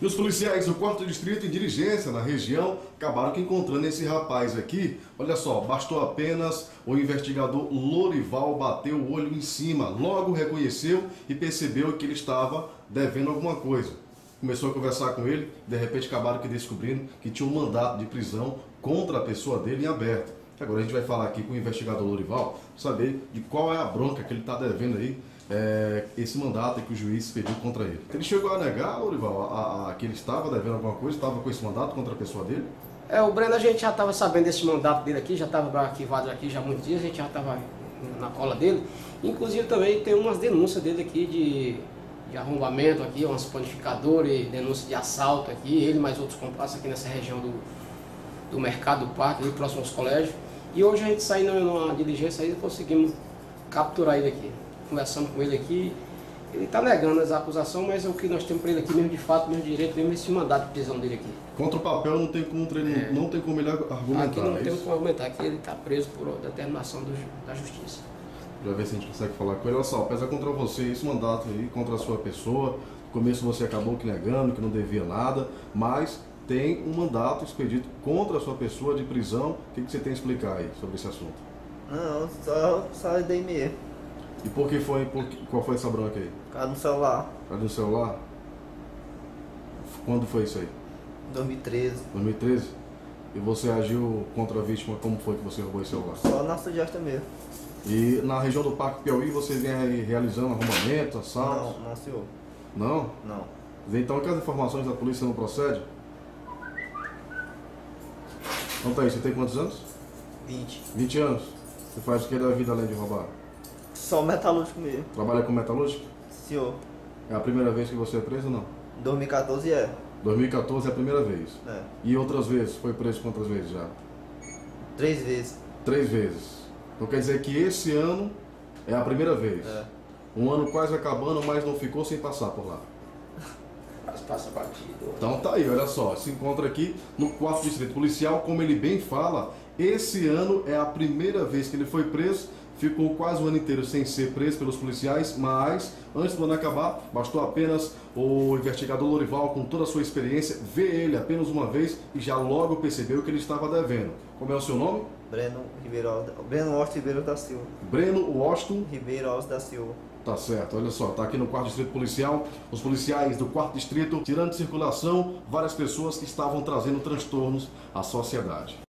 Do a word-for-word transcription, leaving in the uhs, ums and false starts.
E os policiais do quarto Distrito em diligência na região acabaram que encontrando esse rapaz aqui. Olha só, bastou apenas o investigador Lorival bater o olho em cima. Logo reconheceu e percebeu que ele estava devendo alguma coisa. Começou a conversar com ele, de repente acabaram que descobrindo que tinha um mandato de prisão contra a pessoa dele em aberto. Agora a gente vai falar aqui com o investigador Lorival, saber de qual é a bronca que ele está devendo aí, é, esse mandato que o juiz pediu contra ele. Ele chegou a negar, Lorival, a, a, que ele estava devendo alguma coisa, estava com esse mandato contra a pessoa dele? É, o Breno, a gente já estava sabendo desse mandato dele aqui, já estava arquivado aqui já há muitos dias, a gente já estava na cola dele. Inclusive também tem umas denúncias dele aqui de, de arrombamento aqui, umas panificadoras, denúncia de assalto aqui, ele mais outros comparsa aqui nessa região do, do mercado do parque, ali próximo aos colégios. E hoje a gente saiu numa diligência aí e conseguimos capturar ele aqui. Conversando com ele aqui, ele está negando as acusações, mas o que nós temos para ele aqui mesmo de fato, mesmo direito, mesmo esse mandato de prisão dele aqui. Contra o papel não tem como, ele, é. não tem como ele argumentar. Aqui não é tem como argumentar, aqui ele está preso por determinação do, da justiça. Já ver se a gente consegue falar com ele. Olha só, pesa contra você esse mandato aí, contra a sua pessoa. No começo você acabou que negando, que não devia nada, mas tem um mandato expedito contra a sua pessoa de prisão. O que, que você tem a explicar aí sobre esse assunto? Não, só, só dei mesmo. E por que foi, por que, qual foi essa bronca aí? Por causa do celular. Por causa do celular? Quando foi isso aí? dois mil e treze. dois mil e treze? E você agiu contra a vítima, como foi que você roubou esse celular? Só na sugestão mesmo. E na região do Parque Piauí você vem aí realizando arrombamento, assaltos? Não, não, senhor. Não? Não. Então que as informações da polícia não procedem? Então tá aí, você tem quantos anos? vinte. vinte anos? Você faz o que da vida além de roubar? Só metalúrgico mesmo. Trabalha com metalúrgico? Senhor. É a primeira vez que você é preso ou não? dois mil e quatorze é. dois mil e quatorze é a primeira vez? É. E outras vezes? Foi preso quantas vezes já? Três vezes. Três vezes. Então quer dizer que esse ano é a primeira vez? É. Um ano quase acabando, mas não ficou sem passar por lá. Mas passa batido. Então tá aí, olha só, se encontra aqui no quarto Distrito Policial, como ele bem fala, esse ano é a primeira vez que ele foi preso, ficou quase o ano inteiro sem ser preso pelos policiais, mas antes do ano acabar, bastou apenas o investigador Lorival, com toda a sua experiência, ver ele apenas uma vez e já logo percebeu que ele estava devendo. Como é o seu nome? Breno Ribeiro Alves. Breno Washington Ribeiro da Silva. Breno Washington Ribeiro Alves da Silva. Tá certo, olha só, tá aqui no quarto Distrito Policial, os policiais do quarto Distrito tirando de circulação várias pessoas que estavam trazendo transtornos à sociedade.